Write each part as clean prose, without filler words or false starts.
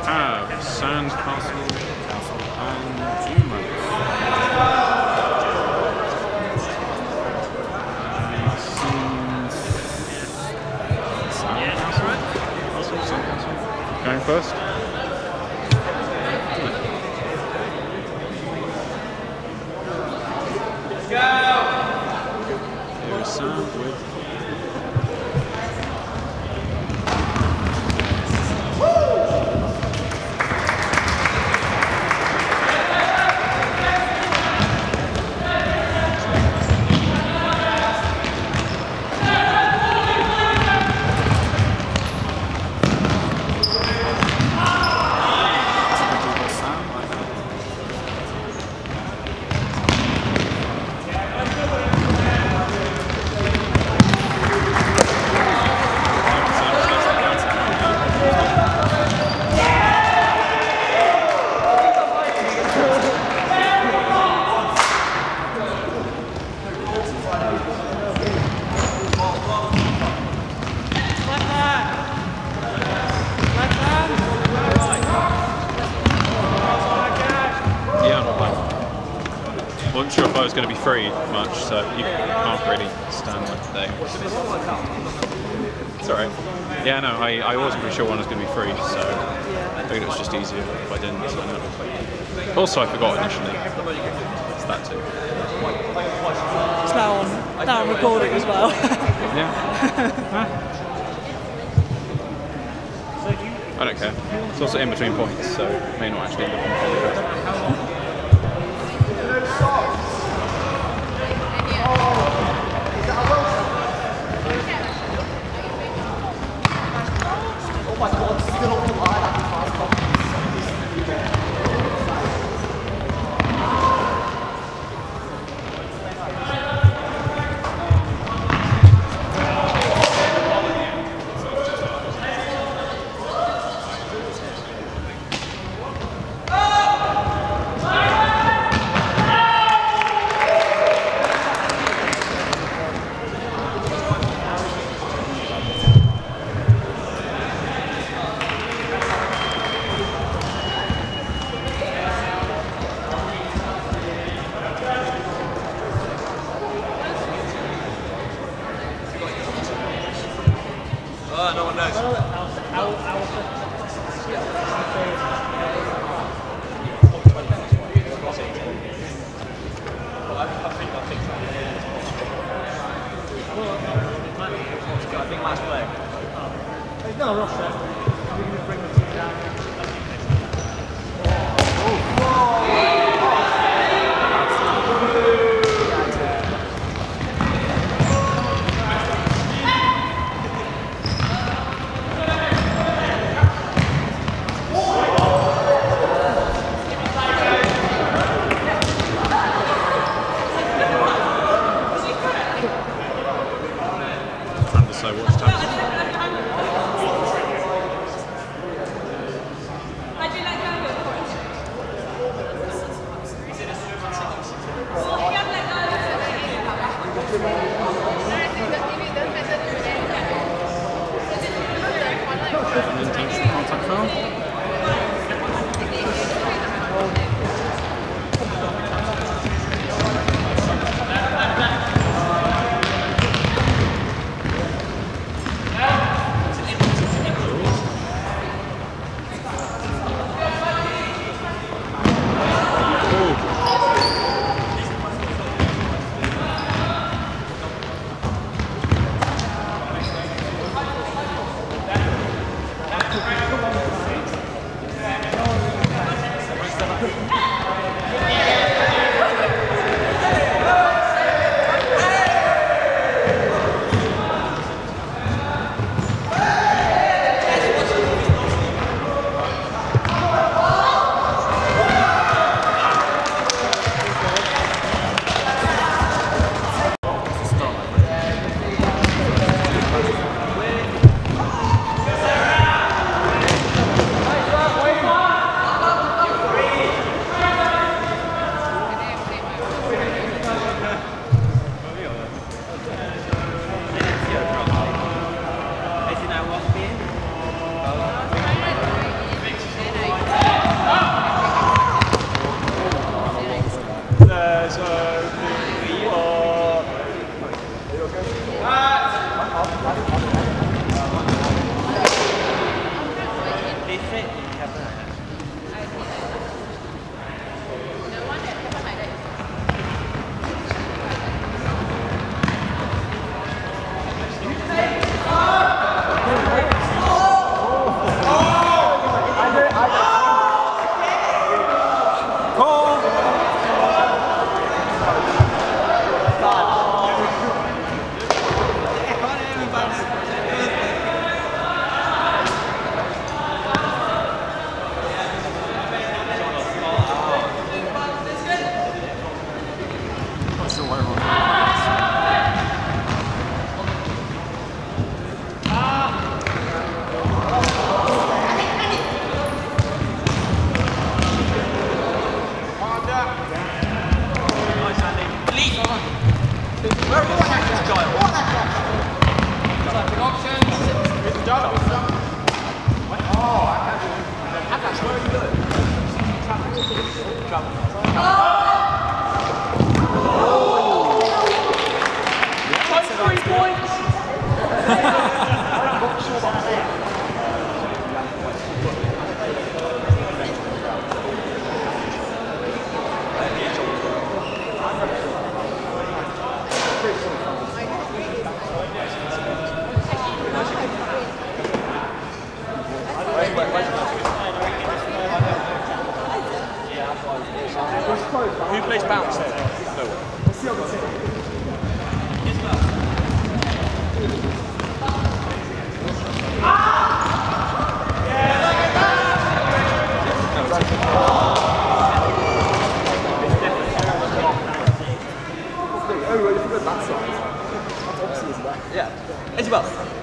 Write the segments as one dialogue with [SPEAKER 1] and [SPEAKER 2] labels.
[SPEAKER 1] have Sandcastle, and Dune. Sandcastle. Going first. Here is Sand with. Wasn't sure if I was going to be free much, so you can't really stand like today. It's alright. Yeah, no, I wasn't really sure when I was going to be free, so I figured it was just easier if I didn't. So also, I forgot initially. It's that too.
[SPEAKER 2] It's now on recording as well.
[SPEAKER 1] Yeah. I don't care. It's also in between points, so it may not actually end up on the podcast.
[SPEAKER 3] Oh my god, still on the line. No one knows. I think last play. There's no rush there. We're going to bring the team down.
[SPEAKER 1] So what's time?
[SPEAKER 3] stay fit, you have that.
[SPEAKER 4] Who plays bounce? No one.
[SPEAKER 3] Yeah. Isabel.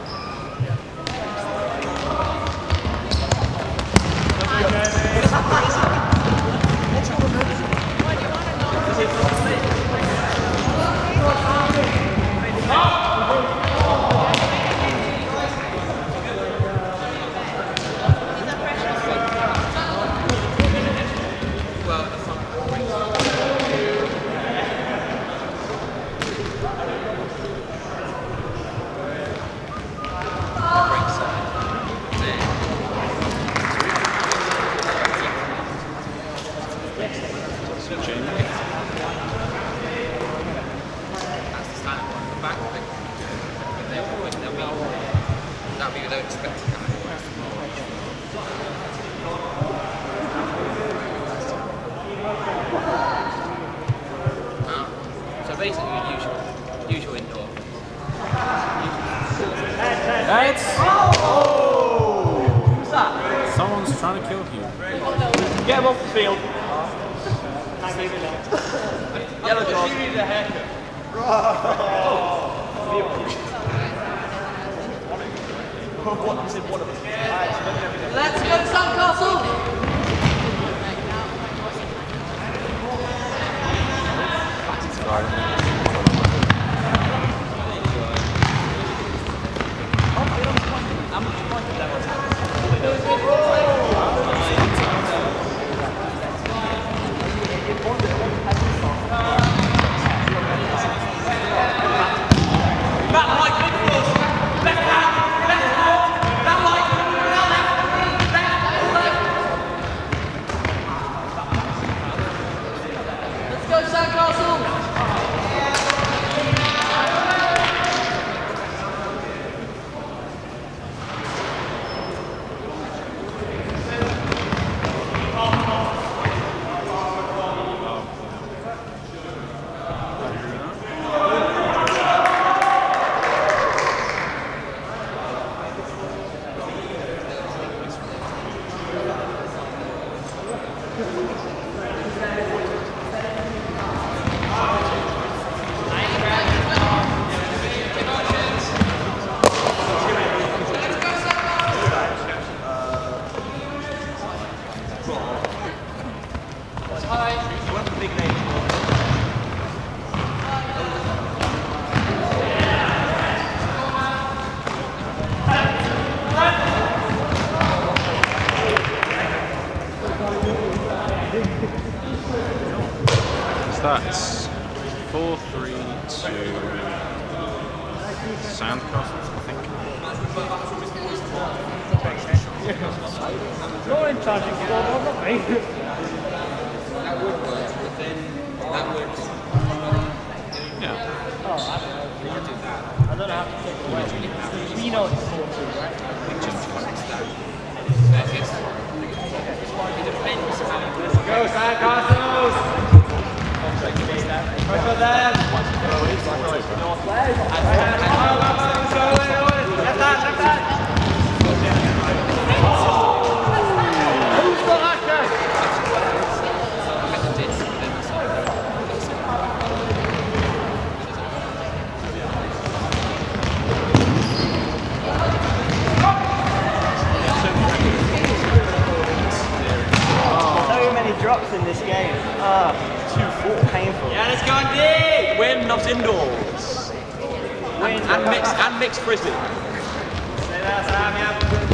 [SPEAKER 5] So basically, usual indoor.
[SPEAKER 1] That's...
[SPEAKER 3] Oh! Who's that?
[SPEAKER 1] Someone's trying to kill you.
[SPEAKER 3] Get him off the field. Yellow card. You need a haircut. What is it? One of them.
[SPEAKER 2] Let's go Sandcastle!
[SPEAKER 1] That's 4-3 to Sandcastle, I think.
[SPEAKER 3] You're in charge of scoreboard, not me.
[SPEAKER 4] That would work, but then that would.
[SPEAKER 1] Yeah.
[SPEAKER 3] Oh, I don't know. You can do that. I don't know how to take it away. You know it's 4-2, right?
[SPEAKER 5] It depends how you
[SPEAKER 3] Let's go, Sandcastles! Go for them! Left hand, left hand! Who's got that guy? So many drops in this game. 2-4. Painful.
[SPEAKER 4] Yeah, let's go, Andy! Win loves indoors. And mixed frisbee.
[SPEAKER 3] Stay there, Sam, yeah.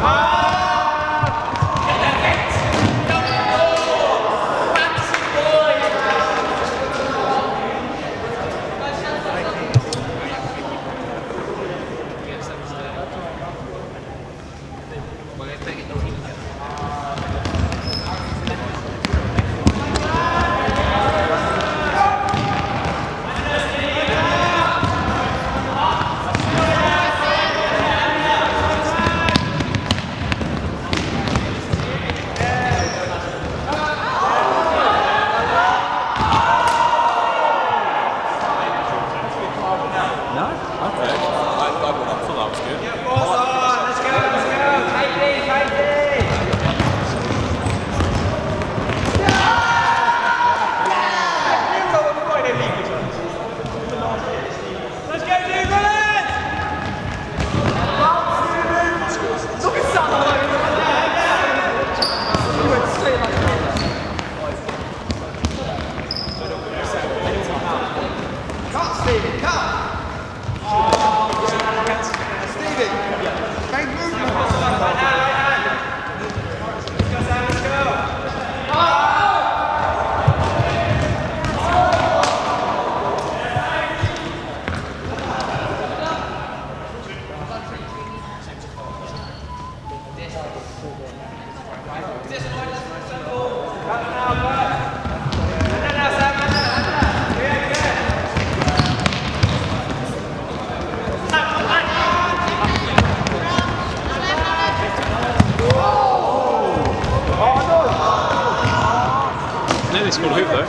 [SPEAKER 1] Nearly scored a hoop though.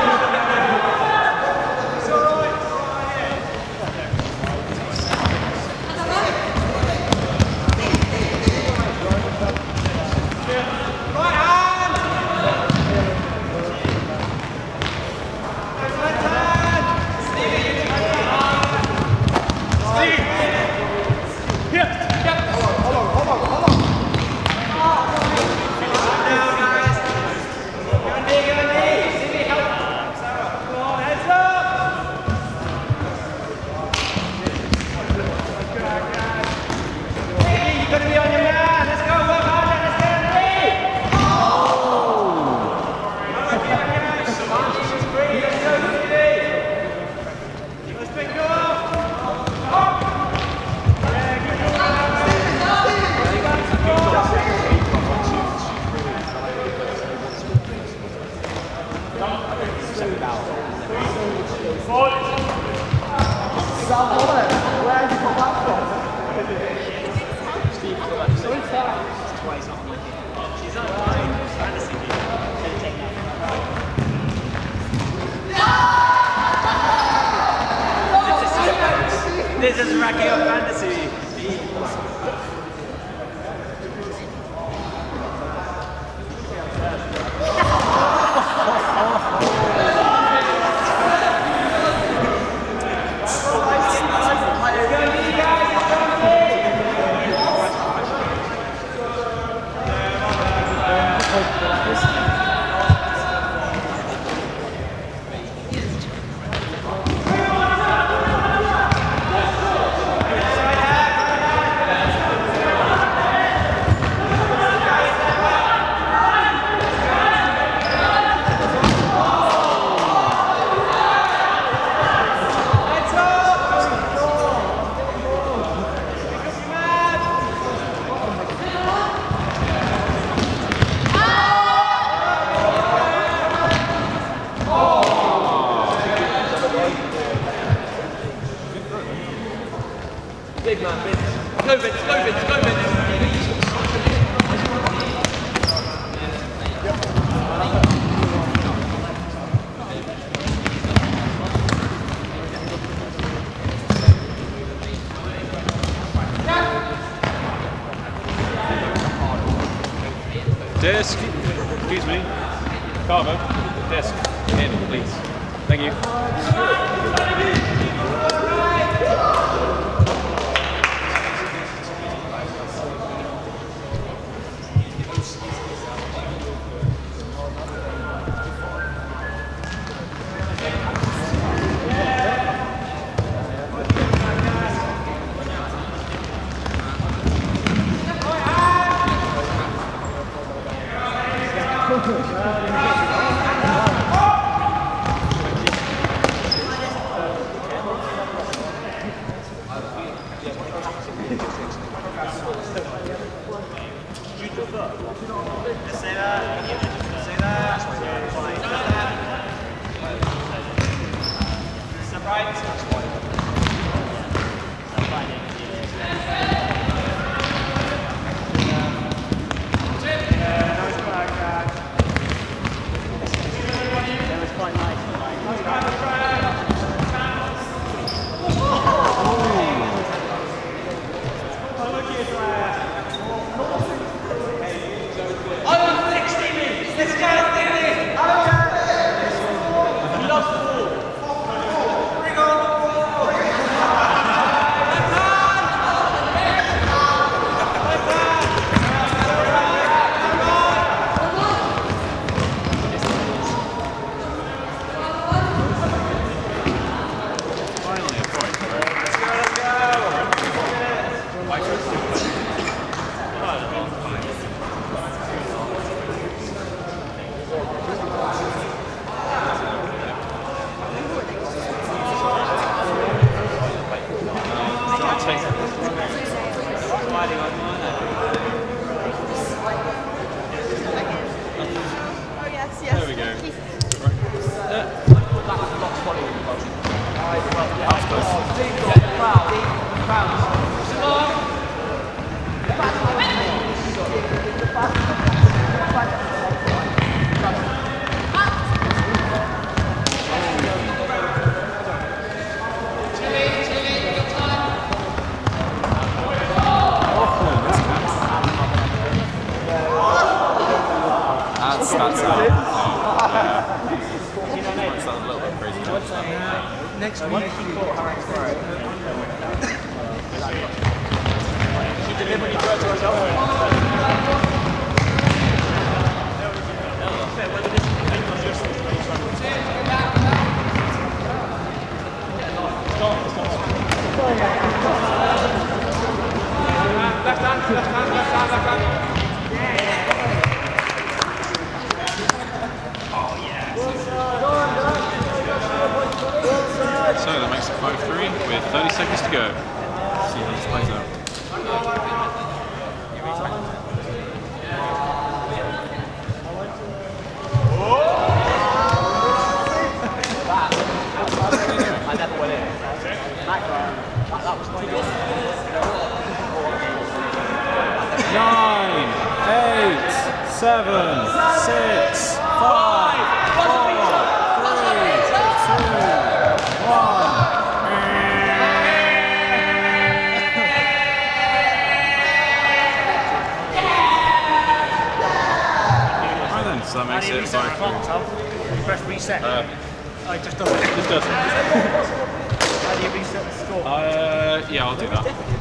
[SPEAKER 3] This is racking up fantasy.
[SPEAKER 1] Excuse me. Carver, desk, in, please. Thank you. There we go. That's a little bit crazy.
[SPEAKER 3] Next week.
[SPEAKER 4] You deliver when you throw it to yourself. Left hand.
[SPEAKER 1] So that makes it 5-3 with 30 seconds to go. See how this plays out.
[SPEAKER 4] I never went in. That was too good.
[SPEAKER 1] 9, 8, 7, 6, 5, 4, 3, 2, 1. Right then, so that makes it 5-3.
[SPEAKER 3] Press reset. Oh, it just does it.
[SPEAKER 1] This does.
[SPEAKER 3] How do you reset the score?
[SPEAKER 1] Yeah, I'll do that.